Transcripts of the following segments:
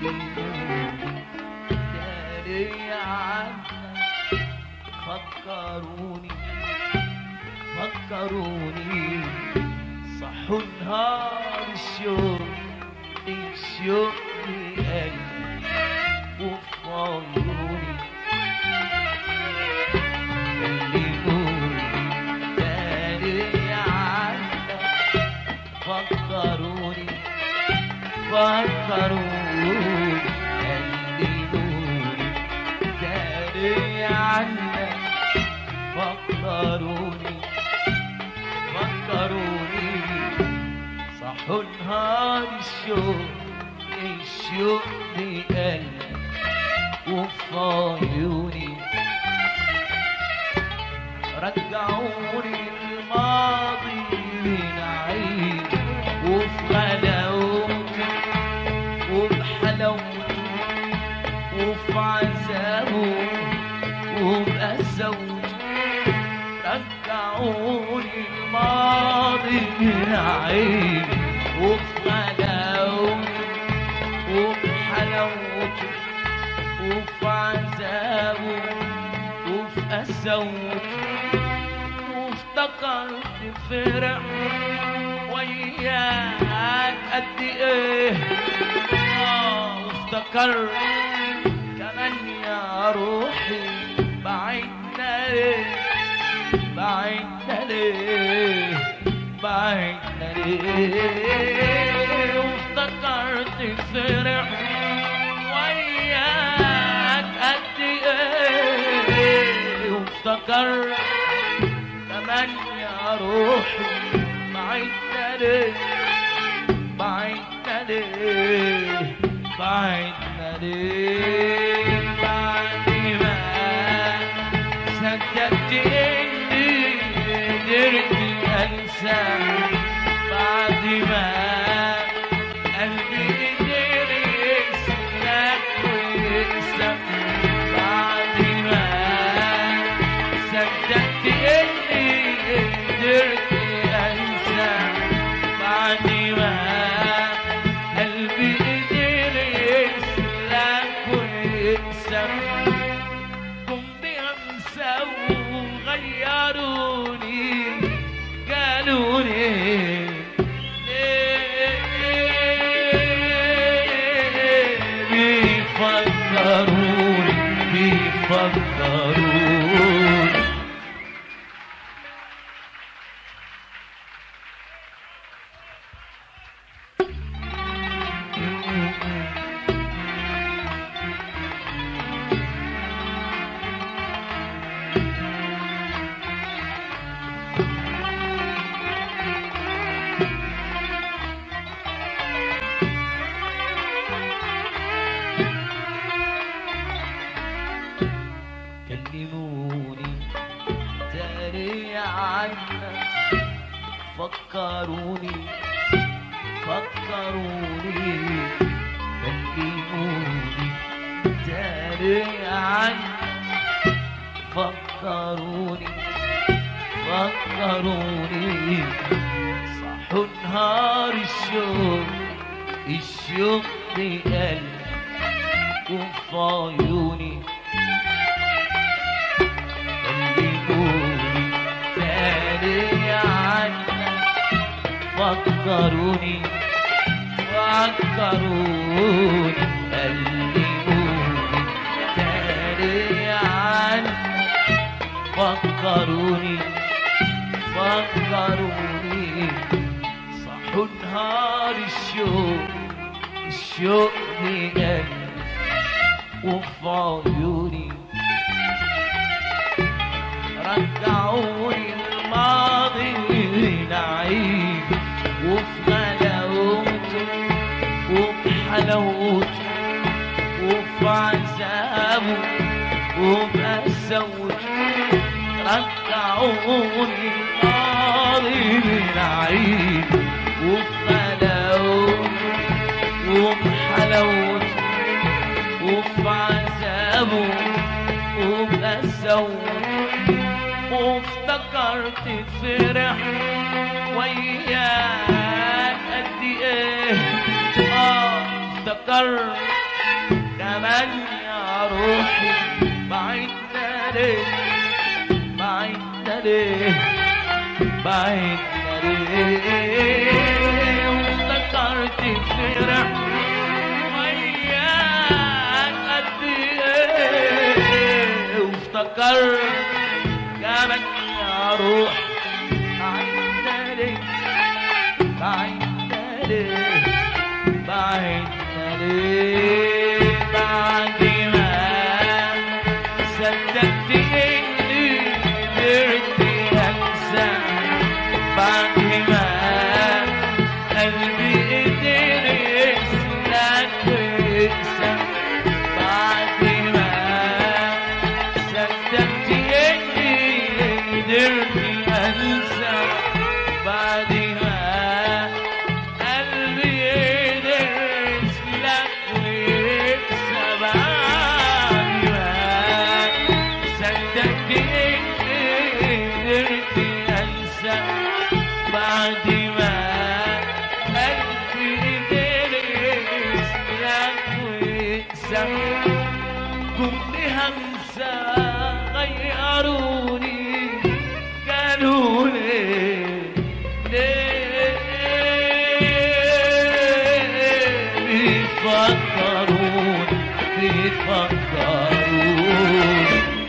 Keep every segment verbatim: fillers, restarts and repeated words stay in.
كلموني داري عنك فكروني فكروني صحوا نهار الشوق الشوق لقلبي وفي عيوني كلموني داري عنك فكروني فكروني كلموني داري عنك فكروني فكروني صحوا نهار الشوق الشوق بقلبي وفي عيوني رجعوني الماضي بنعيم وفي غلاوته وبحلاوته وفي عذابه وبقساوته رجعوني الماضي بنعيم وفي غلاوته وبحلاوته وفي عذابه وفي قساوته وافتكرت فرح وياك قد ايه اه وافتكرت كمان يا روحي بعدنا ليه بعدنا ليه بعدنا ليه وافتكرت فرح وياك قد ايه وافتكرت كمان يا روحي بعدنا ليه بعدنا ليه بعدنا ليه بعد ما صدقت اني قدرت انساك بعد ما قلبي قدر يسلك ويقسى بعد ما صدقت اني قدرت انساك بعد ما قلبي قدر يسلك ويقسى جم بأمسى وغيروني قالولي بيفكروني بيفكروني كلموني داري عنك فكروني فكروني كلموني داري عنك فكروني فكروني صحوا نهار الشوق الشوق بقلبي وفي عيوني كلموني داري عنك فكروني فكروني كلموني داري عنك فكروني فكروني صحوا نهار الشوق الشوق بقلبي وفي عيوني رجعوني الماضي نعيم وفي غلاوته وبحلاوته وفي عذابه وبقساوته رجعوني الماضي نعيم وفي غلاوته وبحلاوته وفي عذابه وبقساوته وافتكرت فرح وياك قد ايه اه افتكرت روحي بعدنا ليه بعدنا ليه بعدنا ليه وافتكرت فرح وياك قد ايه وافتكرت جابك يا روحي بعدنا ليه بعدنا ليه بعدنا ليه بعد ما صدقت اني قدرت انسى بعد ما قلبي قدر يسلك ويكسى بعد ما صدقت اني قدرت انسى بعد ما قلبي قدر يسلك ويكسى بعد ما صدقت اني قدرت انسى بعد ما قلبي قدر يسلك ويكسى كنت همسة غيروني قالوا ليه ليه بيفكرون بيفكرون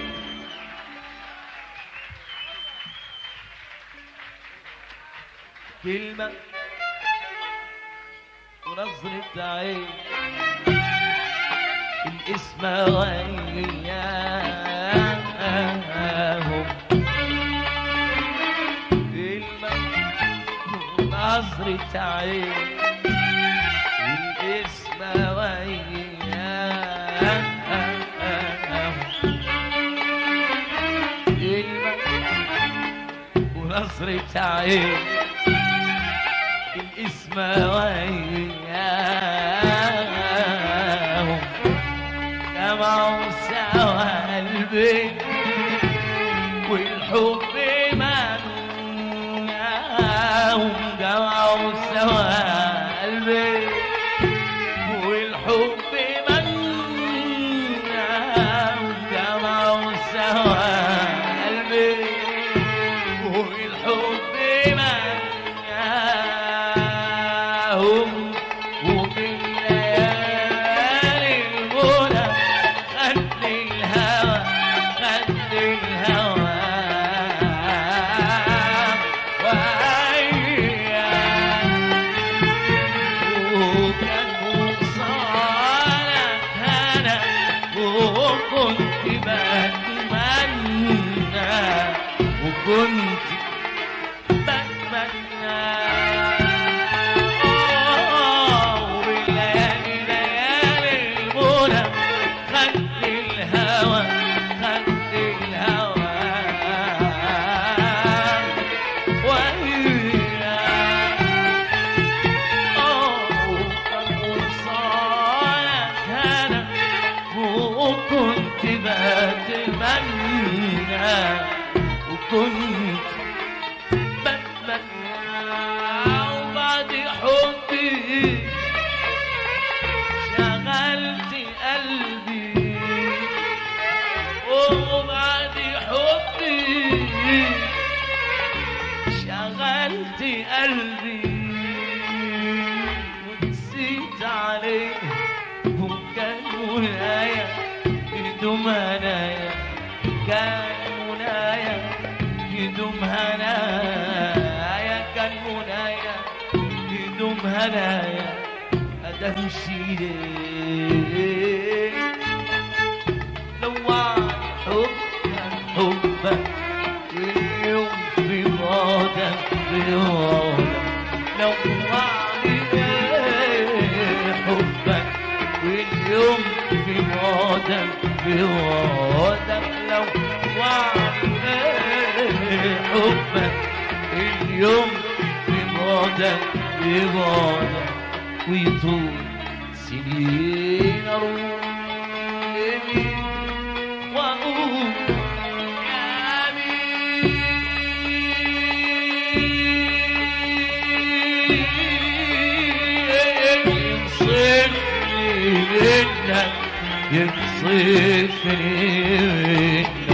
كلمة ونظرة عين الاسم وياهم كلمة ونظرة عين الاسم وياهم كلمة ونظرة عين الاسم وياهم جمعوا سوا قلبي والحب مناهم جمعوا سوا قلبي والحب مناهم جمعوا سوا قلبي والحب مناهم وفي ليالي المنى خد الهوى خد الهوى وأيام وكان صالك هنا وكنت بتمنى وكنت بتمنى والليالي ليالي المنى خد الهوى خد الهوى وأيام وكان وصالك هنا وكنت بتمنى وكنت بتمنى وبعد حبي شغلت قلبي وبعد حبي شغلت قلبي ونسيت عليه وكان منايا يدوم هنايا كان منايا يدوم هنايا كان منايا يدوم هنايا أدمشي ليه لوعني حبك حبك اليوم في بعدك في بعدك لوعني حبك واليوم في بعدك في بعدك لوعني حبك اليوم في بعدك في بعدك ويطول سنين اروح يمين واقول يا مين ينصفني منك ينصفني